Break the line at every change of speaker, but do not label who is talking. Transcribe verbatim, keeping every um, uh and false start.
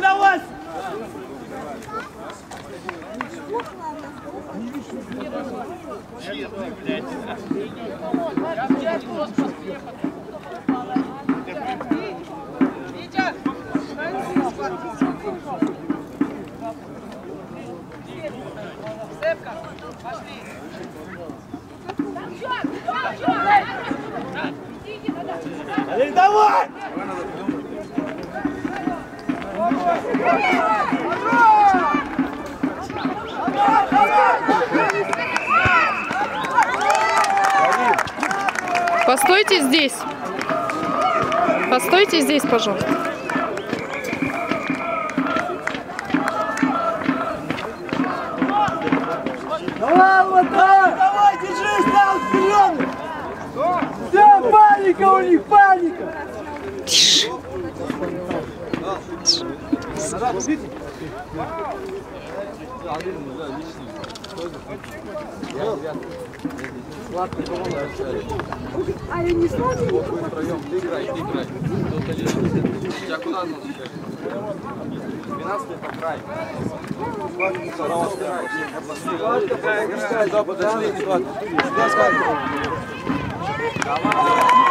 давай!
Сепка, пошли.
Олег, давай!
Постойте здесь. Постойте здесь, пожалуйста.
Давай, вот так! Давай, держись там вперед! Все, паника у них, паника!
А я не сладкий?
Втроем, ты играй, ты играй. Тебя куда нужно? двенадцатый по край. Сладко, подожди, подожди. Давай.